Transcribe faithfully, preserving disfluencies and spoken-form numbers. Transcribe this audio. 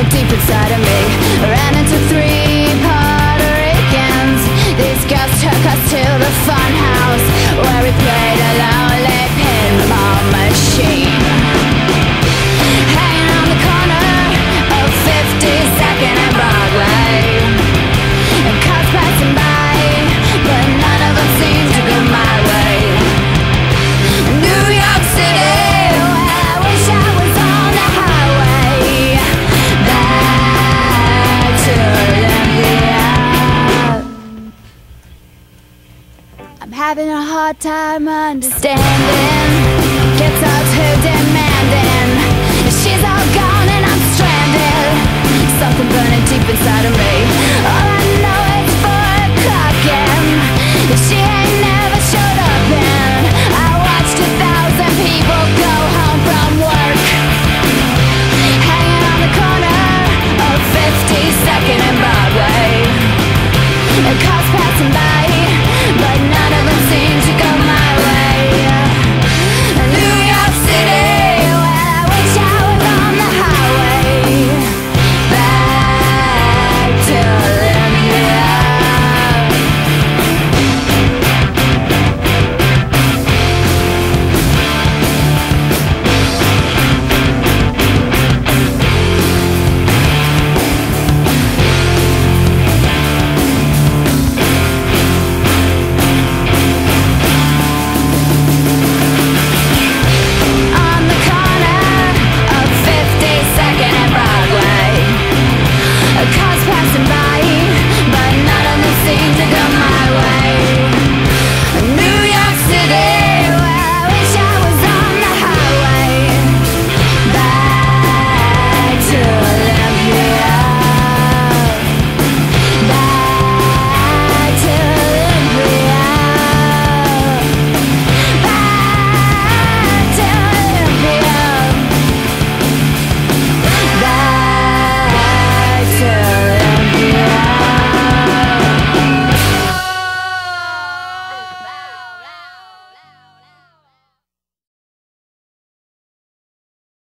burning deep inside of me. Ran into three Puerto Ricans. These girls took us to the fun house where we played a lonely pinball machine. Hanging on the corner of fifty-second and Broadway, and cars passing by, but none of them seemed to go my way. New York City, where I wish I was on the highway back to Olympia. I'm having a hard time understanding guitars who demanding. She's all gone and I'm stranded. Something burning deep inside of me.